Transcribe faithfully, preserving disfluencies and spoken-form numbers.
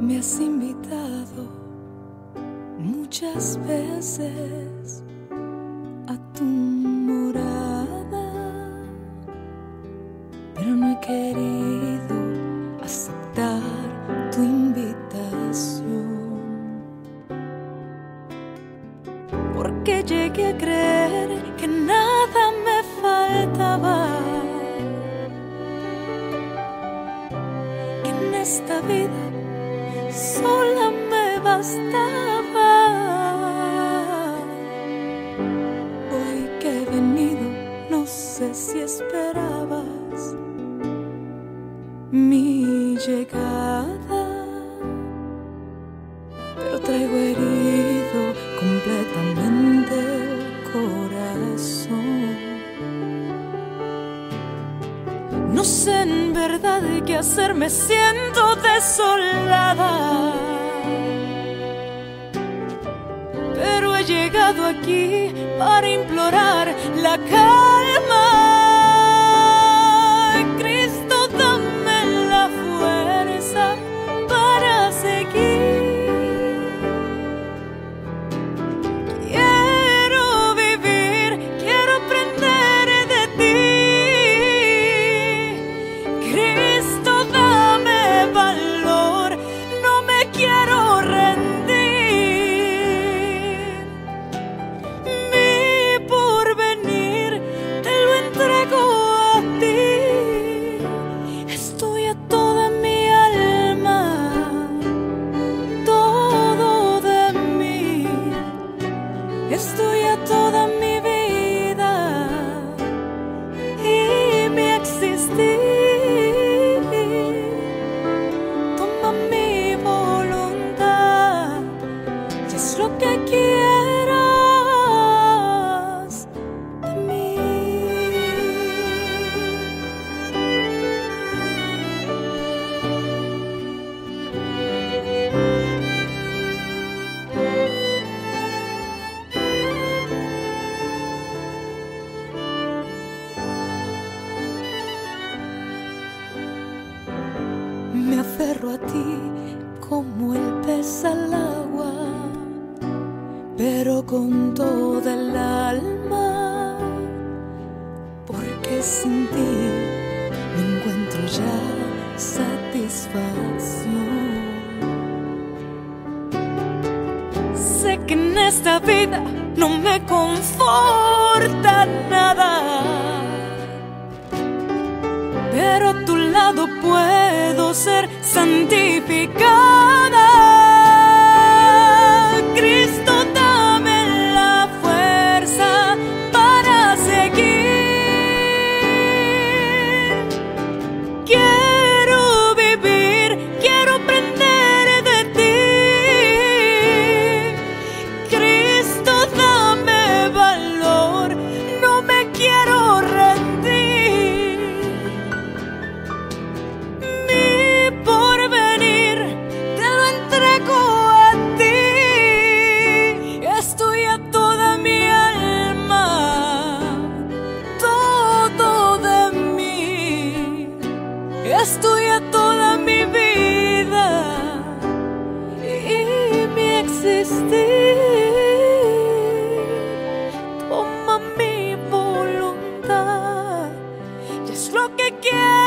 Me has invitado muchas veces a tu morada, pero no he querido aceptar tu invitación, porque llegué a creer que nada me faltaba, que en esta vida sola me bastaba. Hoy que he venido, no sé si esperabas mi llegada, pero traigo herido completamente el corazón. No sé en verdad qué hacer, me siento desolada, pero he llegado aquí para implorar la calma. Cristo, dame la fuerza para seguir. Quiero vivir, quiero aprender de ti. Cristo, dame valor, no me quiero rendir. Mi porvenir te lo entrego a ti. Estoy a toda mi alma, todo de mí. Estoy a toda mi vida y mi existir. Toma mi voluntad, y es lo que quieras de mí. Me aferro a ti como el pez al agua, pero con toda el alma, porque sin ti no encuentro ya satisfacción. Sé que en esta vida no me conforta nada, pero a tu lado puedo ser santificada. Cristo, dame la fuerza para seguir. Quiero vivir, quiero aprender de ti. Cristo, dame valor, no me quiero rendir. Mi porvenir te lo entrego a ti. Estoy a toda mi alma, todo de mí. Estoy a toda mi vida y mi existir. Toma mi voluntad, y es lo que quiero.